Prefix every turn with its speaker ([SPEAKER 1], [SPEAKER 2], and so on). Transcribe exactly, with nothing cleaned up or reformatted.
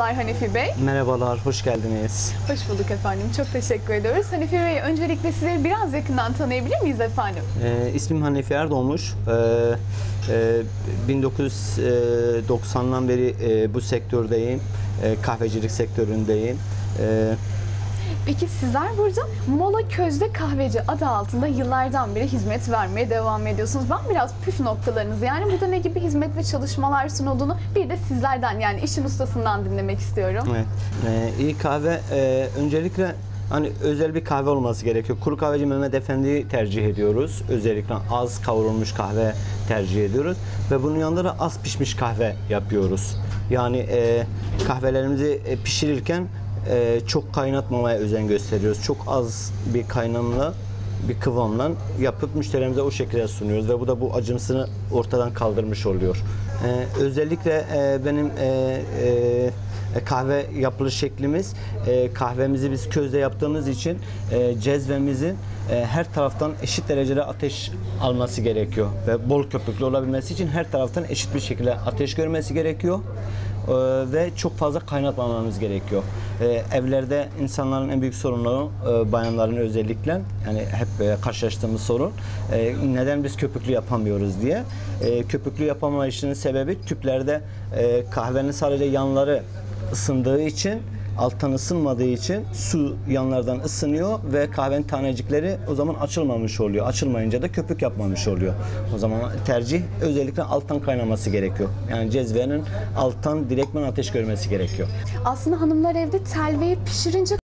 [SPEAKER 1] Merhabalar Hanifi Bey.
[SPEAKER 2] Merhabalar, hoş geldiniz.
[SPEAKER 1] Hoş bulduk efendim. Çok teşekkür ediyoruz. Hanifi Bey, öncelikle sizleri biraz yakından tanıyabilir miyiz efendim?
[SPEAKER 2] Ee, ismim Hanifi Erdoğmuş. Ee, e, bin dokuz yüz doksandan beri e, bu sektördeyim. E, kahvecilik sektöründeyim. E,
[SPEAKER 1] Peki sizler burada Mola Közde Kahveci adı altında yıllardan beri hizmet vermeye devam ediyorsunuz. Ben biraz püf noktalarınızı, yani burada ne gibi hizmet ve çalışmalar sunulduğunu bir de sizlerden, yani işin ustasından dinlemek istiyorum.
[SPEAKER 2] evet. E, iyi kahve e, öncelikle hani özel bir kahve olması gerekiyor. Kuru kahveci Mehmet Efendi'yi tercih ediyoruz. Özellikle az kavrulmuş kahve tercih ediyoruz. Ve bunun yanında da az pişmiş kahve yapıyoruz. Yani e, kahvelerimizi e, pişirirken e, çok kaynatmamaya özen gösteriyoruz. Çok az bir kaynamla, bir kıvamla yapıp müşterimize o şekilde sunuyoruz. Ve bu da bu acımsını ortadan kaldırmış oluyor. E, özellikle e, benim e, e, kahve yapılış şeklimiz, e, kahvemizi biz közde yaptığımız için e, cezvemizin e, her taraftan eşit derecede ateş alması gerekiyor ve bol köpüklü olabilmesi için her taraftan eşit bir şekilde ateş görmesi gerekiyor. Ee, ve çok fazla kaynatmamamız gerekiyor. Ee, evlerde insanların en büyük sorunları, e, bayanların özellikle, yani hep e, karşılaştığımız sorun, e, neden biz köpüklü yapamıyoruz diye. E, köpüklü yapamayışının sebebi, tüplerde e, kahvenin sadece yanları ısındığı için, alttan ısınmadığı için su yanlardan ısınıyor ve kahvenin tanecikleri o zaman açılmamış oluyor. Açılmayınca da köpük yapmamış oluyor. O zaman tercih özellikle alttan kaynaması gerekiyor. Yani cezvenin alttan direktmen ateş görmesi gerekiyor.
[SPEAKER 1] Aslında hanımlar evde telveyi pişirince